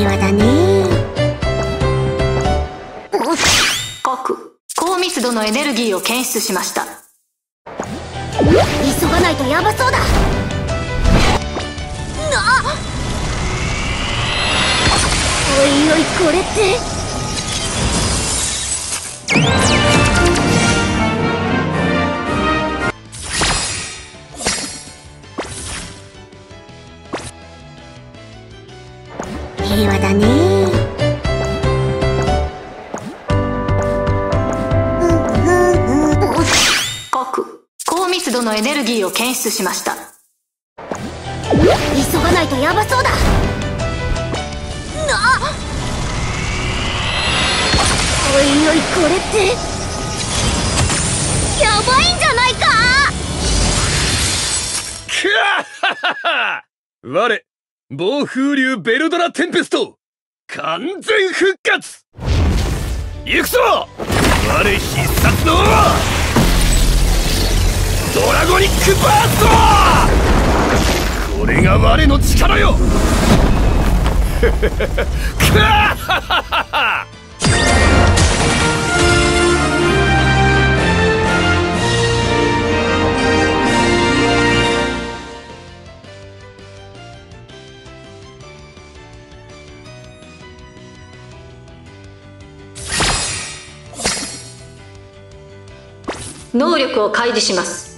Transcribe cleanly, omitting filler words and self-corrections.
平和だね。 各高密度のエネルギーを検出しました。 急がないとヤバそうだ。おいおい、これって平和だね。 各高密度のエネルギーを検出しました。 急がないとヤバそうだ。おいおい、これってやばいんじゃないか。 くわははは我暴風竜ベルドラテンペスト完全復活。行くぞ我必殺のドラゴニックバースト。これが我の力よ。くわははは能力を開示します。